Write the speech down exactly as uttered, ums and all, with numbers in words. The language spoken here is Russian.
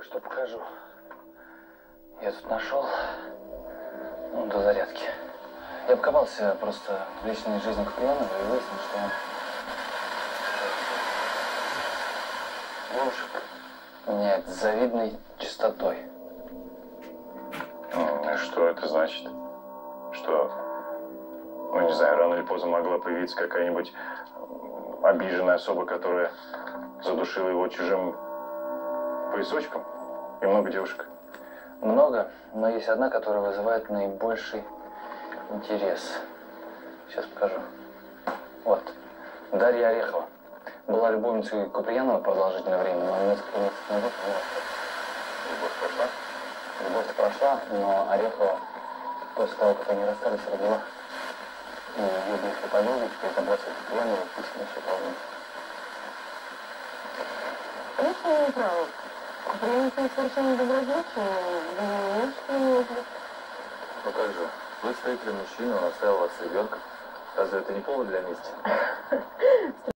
кое-что покажу. Я тут нашел, ну, до зарядки. Я покопался просто в личной жизни Куприянова и выяснил, что он девушек меняет с завидной частотой. А что это значит? Что, ну не знаю, рано или поздно могла появиться какая-нибудь обиженная особа, которая задушила его чужим поясочком? И много девушек? Много, но есть одна, которая вызывает наибольший интерес. Сейчас покажу. Вот. Дарья Орехова. Была любовницей Куприянова продолжительное время, но несколько месяцев назад Любовь прошла? любовь прошла, но Орехова после того, как они расстались, родила. И ее близкой подруги теперь заботятся Куприянова, пусть не все полно. Конечно, я не права. Куприянов не совершенно добродетельный, да не имеет, что не может. Ну как же, вы строитель мужчина, он оставил вас с ребенком. Разве это не повод для мести?